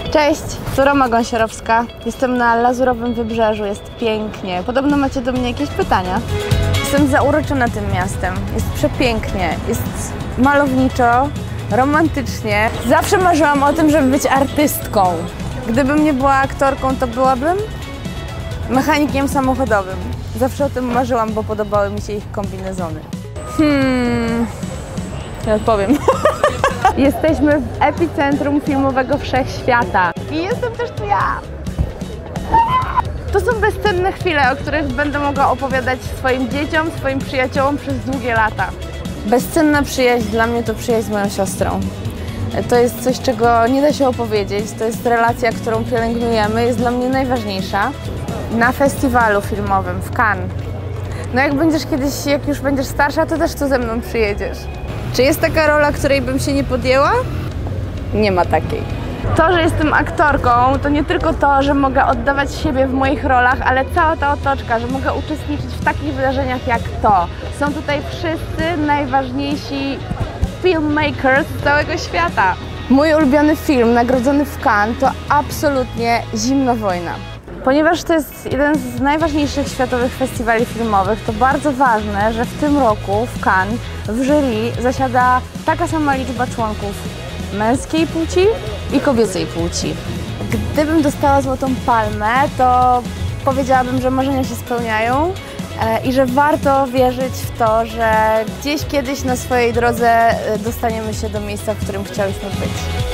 Cześć, tu Roma Gąsiorowska. Jestem na Lazurowym Wybrzeżu, jest pięknie. Podobno macie do mnie jakieś pytania. Jestem zauroczona tym miastem. Jest przepięknie, jest malowniczo, romantycznie. Zawsze marzyłam o tym, żeby być artystką. Gdybym nie była aktorką, to byłabym mechanikiem samochodowym. Zawsze o tym marzyłam, bo podobały mi się ich kombinezony. Nie odpowiem. Jesteśmy w epicentrum filmowego wszechświata. I jestem też tu ja. To są bezcenne chwile, o których będę mogła opowiadać swoim dzieciom, swoim przyjaciołom przez długie lata. Bezcenna przyjaźń dla mnie to przyjaźń z moją siostrą. To jest coś, czego nie da się opowiedzieć. To jest relacja, którą pielęgnujemy, jest dla mnie najważniejsza. Na festiwalu filmowym w Cannes. No jak będziesz kiedyś, jak już będziesz starsza, to też tu ze mną przyjedziesz. Czy jest taka rola, której bym się nie podjęła? Nie ma takiej. To, że jestem aktorką, to nie tylko to, że mogę oddawać siebie w moich rolach, ale cała ta otoczka, że mogę uczestniczyć w takich wydarzeniach jak to. Są tutaj wszyscy najważniejsi filmmakers z całego świata. Mój ulubiony film, nagrodzony w Cannes, to absolutnie Zimna wojna. Ponieważ to jest jeden z najważniejszych światowych festiwali filmowych, to bardzo ważne, że w tym roku w Cannes w jury zasiada taka sama liczba członków męskiej płci i kobiecej płci. Gdybym dostała Złotą Palmę, to powiedziałabym, że marzenia się spełniają i że warto wierzyć w to, że gdzieś kiedyś na swojej drodze dostaniemy się do miejsca, w którym chciałyśmy być.